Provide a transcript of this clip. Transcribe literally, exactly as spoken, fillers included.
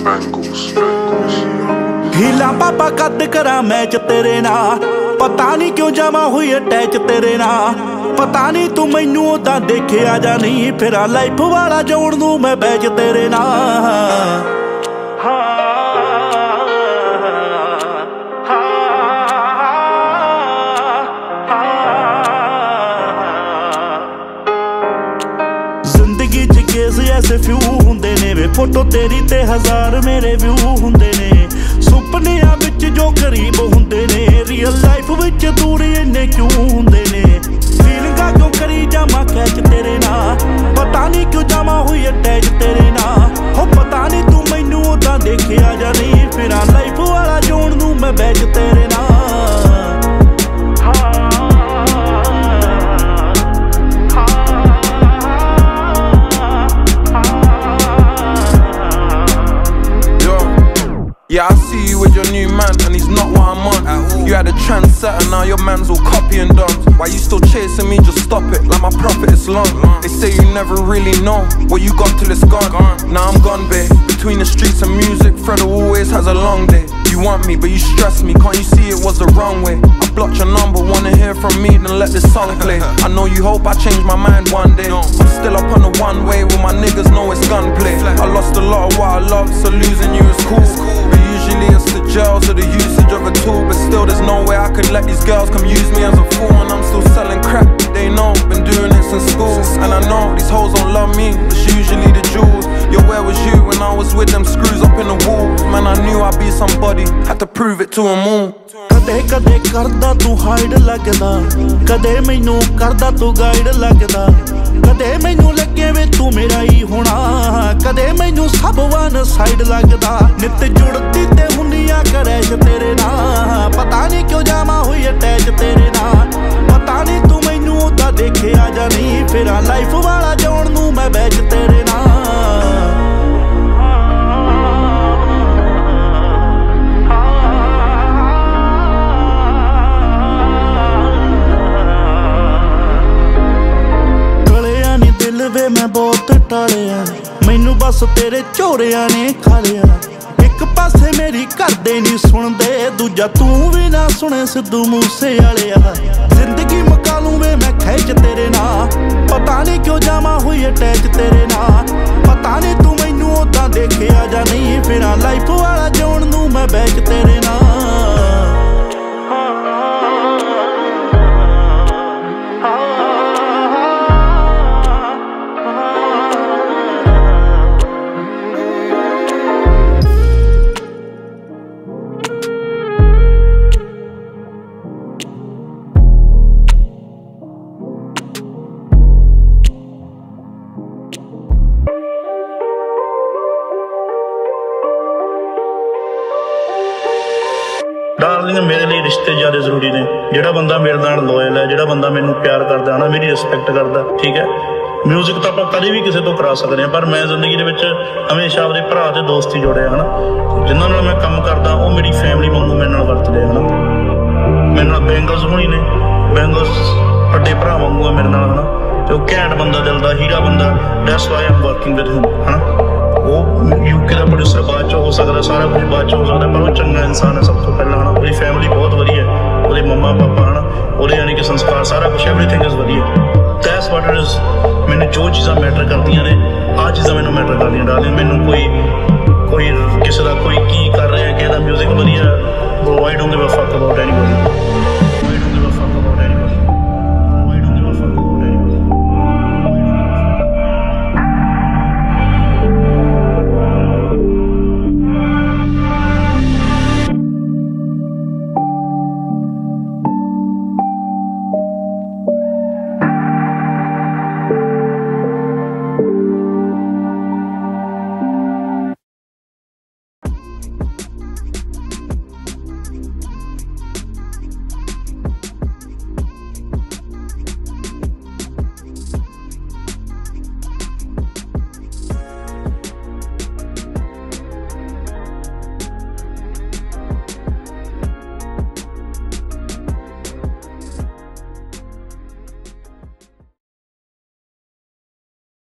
Bengals, Bengals. ਹੀਲਾ ਪਾਪਾ ਕੱਦ ਕਰਾਂ match ਤੇਰੇ ਨਾਲ, ਪਤਾ ਨਹੀਂ ਕਿਉਂ ਜਾਵਾਂ ਹੋਈ ਅਟੈਚ ਤੇਰੇ ਨਾਲ। ਪਤਾ ਨਹੀਂ ਤੂੰ ਮੈਨੂੰ ਉਦਾਂ ਦੇਖਿਆ ਜਾਂ ਨਹੀਂ, ਫਿਰਾਂ ਲਾਈਫ ਵਾਲਾ ਜੋੜ ਨੂੰ ਮੈਂ ਬੈਚ ਤੇਰੇ ਨਾਲ। ਜ਼ਿੰਦਗੀ ਚ ਕੇਸ ਐਸੇ ਫਿਊ ਹੁੰਦੇ ਨੇ ਵੇ, ਫੋਟੋ ਤੇਰੀ ਤੇ ਹਜ਼ਾਰ ਮੇਰੇ ਵਿਊ ਹੁੰਦੇ ਨੇ। ਸੁਪਨਿਆਂ ਵਿੱਚ ਜੋ ਕਰੀਬ ਹੁੰਦੇ ਨੇ, ਰੀਅਲ ਲਾਈਫ ਵਿੱਚ ਦੂਰ ਇੰਨੇ ਕਿਉਂ ਹੁੰਦੇ ਨੇ। ਫੀਲਿੰਗਾਂ ਕਿਉਂ ਕਰੀ ਜਾਵਾਂ ਕੈਚ ਤੇਰੇ ਨਾਲ, ਪਤਾ ਨਹੀਂ ਕਿਉਂ ਜਾਵਾਂ ਹੋਈ ਅਟੈਚ ਤੇਰੇ ਨਾਲ। ਹੋ ਪਤਾ ਨਹੀਂ ਤੂੰ ਮੈਨੂੰ ਉਦਾਂ ਦੇਖਿਆ ਜਾਂ ਨਹੀਂ, ਫਿਰਾਂ ਲਾਈਫ ਵਾਲਾ ਜੋੜ ਨੂੰ ਮੈਂ ਬੈਚ ਤੇਰੇ ਨਾਲ। Yeah, I see you with your new man and he's not what I'm on. You had a trendsetter, now your man's all copy and done. Why you still chasing me? Just stop it, like my profit is long. They say you never really know what you got till it's gone. Now I'm gone, babe. Between the streets and music, Fredo always has a long day. You want me, but you stress me. Can't you see it was the wrong way? I blocked your number, wanna hear from me, then let this song play. I know you hope I change my mind one day. I'm still up on the one way where my niggas know it's gunplay. I lost a lot of what I loved, so losing you is cool. Usually it's the jails or the usage of a tool, but still there's no way I could let these girls come use me as a fool. And I'm still selling crap, they know, been doing it since school. And I know these hoes don't love me, it's usually the jewels. Yo, where was you when I was with them screws up in the walls? Man, I knew I'd be somebody, had to prove it to them all. ਕਦੇ ਕਦੇ ਕਰਦਾ ਤੂੰ hide ਲੱਗਦਾ, ਕਦੇ ਮੈਨੂੰ ਕਰਦਾ ਤੂੰ guide ਲੱਗਦਾ। ਕਦੇ ਮੈਨੂੰ ਲੱਗੇ ਵੇ ਤੂੰ ਮੇਰਾ ਹੀ ਹੋਣਾ, ਕਦੇ ਮੈਨੂੰ ਸਭ ਵਨ ਸਾਈਡ ਲੱਗਦਾ। ਨਿੱਤ ਜੁੜਦੀ ਤੇ ਹੁੰਦੀਆਂ ਕਰੈਸ਼ ਤੇਰੇ ਨਾਲ, ਪਤਾ ਨਹੀਂ ਕਿਉਂ ਜਾਵਾਂ ਹੋਈ ਅਟੈਚ ਤੇਰੇ ਨਾਲ। ਪਤਾ ਨਹੀਂ ਤੂੰ ਮੈਨੂੰ ਉਦਾਂ ਦੇਖਿਆ ਜਾਂ ਨਹੀਂ, ਫਿਰਾਂ ਲਾਈਫ ਵਾਲਾ ਜੋੜ ਨੂੰ ਮੈਂ ਬੈਚ ਤੇਰੇ ਨਾਲ। ਵੇ ਮੈਂ ਬਹੁਤ ਟਾਲਿਆ, ਮੈਨੂੰ ਬਸ ਤੇਰੇ ਝੋਰਿਆਂ ਨੇ ਖਾ ਲਿਆ। ਇੱਕ ਪਾਸੇ ਮੇਰੀ ਘਰਦੇ ਨਹੀਂ ਸੁਣਦੇ, ਦੂਜਾ ਤੂੰ ਵੀ ਨਾ ਸੁਣੇ ਸਿੱਧੂ ਮੂਸੇ ਵਾਲਿਆ। ਜ਼ਿੰਦਗੀ ਮੁਕਾ ਲੂੰ ਵੇ ਮੈਂ ਖਿੱਚ ਤੇਰੇ ਨਾਲ, ਪਤਾ ਨਹੀਂ ਕਿਉਂ ਜਾਵਾਂ ਹੋਈ ਅਟੈਚ ਤੇਰੇ ਨਾਲ। ਪਤਾ ਨਹੀਂ ਤੂੰ ਮੈਨੂੰ ਉਦਾਂ ਦੇਖਿਆ ਜਾਂ ਨਹੀਂ, ਫਿਰਾਂ ਲਾਈਫ ਵਾਲਾ ਜੋੜ ਨੂੰ ਮੈਂ ਬੈਚ ਤੇਰੇ ਨਾਲ। ਡਾਰਲਿੰਗ, ਮੇਰੇ ਲਈ ਰਿਸ਼ਤੇ ਜ਼ਿਆਦਾ ਜ਼ਰੂਰੀ ਨੇ। ਜਿਹੜਾ ਬੰਦਾ ਮੇਰੇ ਨਾਲ ਲੋਇਲ ਹੈ, ਜਿਹੜਾ ਬੰਦਾ ਮੈਨੂੰ ਪਿਆਰ ਕਰਦਾ ਨਾ, ਮੇਰੀ ਰਿਸਪੈਕਟ ਕਰਦਾ, ਠੀਕ ਹੈ। ਮਿਊਜ਼ਿਕ ਤਾਂ ਆਪਾਂ ਕਦੇ ਵੀ ਕਿਸੇ ਤੋਂ ਕਰਾ ਸਕਦੇ ਹਾਂ, ਪਰ ਮੈਂ ਜ਼ਿੰਦਗੀ ਦੇ ਵਿੱਚ ਹਮੇਸ਼ਾ ਆਪਣੇ ਭਰਾ ਤੇ ਦੋਸਤ ਹੀ ਜੋੜਿਆ ਹੈ ਨਾ। ਜਿਨ੍ਹਾਂ ਨਾਲ ਮੈਂ ਕੰਮ ਕਰਦਾ ਉਹ ਮੇਰੀ ਫੈਮਿਲੀ ਵਾਂਗੂ ਮੇਰੇ ਨਾਲ ਵਰਤਦੇ ਹੈ ਨਾ। ਮੇਰੇ ਨਾਲ ਬੈਂਗਲਸ ਹੋਣੀ ਨੇ, ਬੈਂਗਲਸ ਵੱਡੇ ਭਰਾ ਵਾਂਗੂ ਹੈ ਮੇਰੇ ਨਾਲ ਹੈ ਨਾ। ਤੇ ਉਹ ਘੈਂਟ ਬੰਦਾ, ਦਿਲ ਦਾ ਹੀਰਾ ਬੰਦਾ, that's why am working with him ਹੈ ਨਾ। ਉਹ ਯੂਕੇ ਦਾ ਪ੍ਰੋਡਿਊਸਰ ਬਾਅਦ 'ਚ ਹੋ ਸਕਦਾ, ਸਾਰਾ ਕੁਝ ਬਾਅਦ 'ਚ ਹੋ ਸਕਦਾ, ਪਰ ਉਹ ਚੰਗਾ ਇਨਸਾਨ ਹੈ ਸਭ ਤੋਂ ਪਹਿਲਾਂ ਹੈ ਨਾ। ਉਹਦੀ ਫੈਮਿਲੀ ਬਹੁਤ ਵਧੀਆ, ਉਹਦੇ ਮੰਮਾ ਪਾਪਾ ਹੈ ਨਾ, ਉਹਦੇ ਯਾਨੀ ਕਿ ਸੰਸਕਾਰ, ਸਾਰਾ ਕੁਛ ਐਵਰੀਥਿੰਗ ਇਜ਼ ਵਧੀਆ। That's what it is. ਮੈਨੂੰ ਜੋ ਚੀਜ਼ਾਂ ਮੈਟਰ ਕਰਦੀਆਂ ਨੇ, ਆਹ ਚੀਜ਼ਾਂ ਮੈਨੂੰ ਮੈਟਰ ਕਰਦੀਆਂ ਡਾਰਲਿੰਗ। ਮੈਨੂੰ ਕੋਈ ਕੋਈ ਕਿਸੇ ਦਾ ਕੋਈ ਕੀ ਕਰ ਰਿਹਾ, ਕਿਸੇ ਦਾ ਮਿਊਜ਼ਿਕ ਵਧੀਆ, ਪ੍ਰੋਵਾਈਡ ਹੋਊਗੇ, ਮੈਂ ਫੱਕ ਅਬਾਊਟ ਐਨੀਬਡੀ।